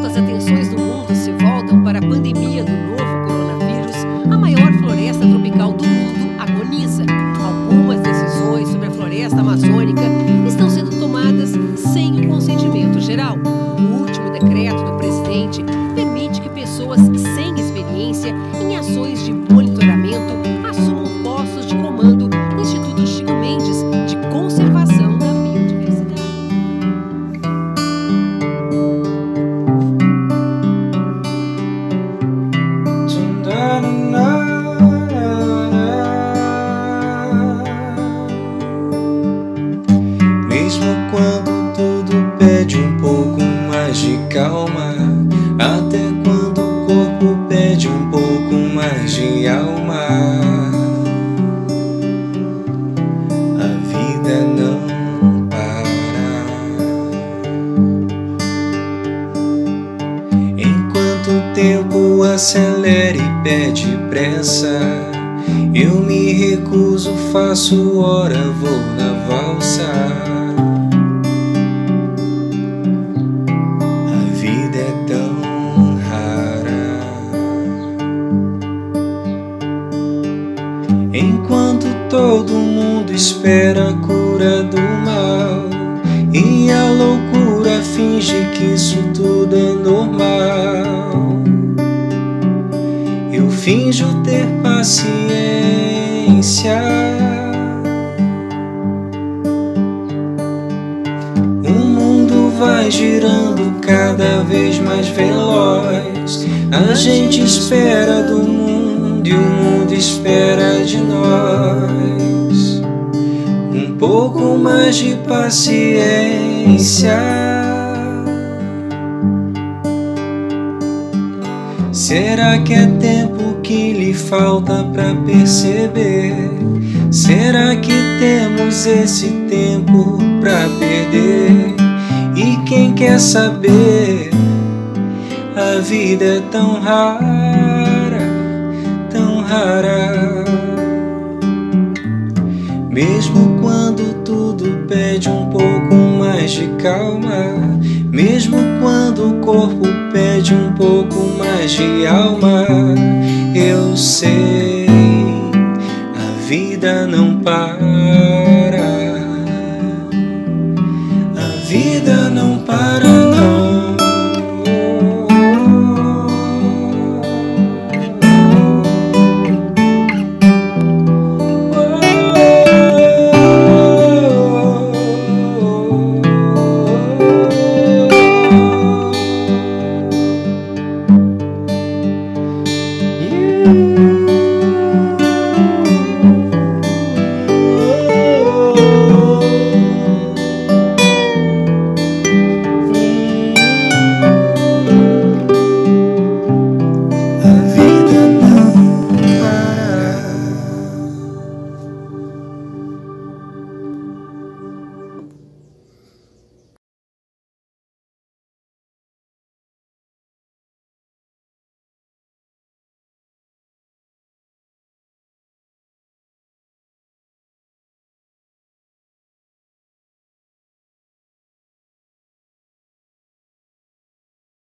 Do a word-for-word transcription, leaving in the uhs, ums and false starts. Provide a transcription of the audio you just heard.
Enquanto as atenções do mundo se voltam para a pandemia do novo coronavírus, a maior floresta tropical do mundo agoniza. Algumas decisões sobre a floresta amazônica estão sendo tomadas sem o consentimento geral. O último decreto do presidente permite que pessoas sem experiência em ações de monitoramento assumam postos de comando no Instituto Chico Mendes de Conservação da Biodiversidade. Mesmo quando tudo pede um pouco mais de calma, até quando o corpo pede um pouco mais de alma, a vida não para. Enquanto o tempo acelera e pede pressa, eu me recuso, faço hora, vou na valsa. A vida é tão rara. Enquanto todo mundo espera a cura do mal e a loucura finge que isso tudo é normal, eu finjo ter paciência. O mundo vai girando cada vez mais veloz. A gente espera do mundo e o mundo espera de nós um pouco mais de paciência. Será que é tempo que lhe falta pra perceber? Será que temos esse tempo pra perder? E quem quer saber? A vida é tão rara, tão rara. Mesmo quando tudo pede um pouco mais de calma, mesmo quando o corpo pede um pouco mais de alma, eu sei, a vida não para.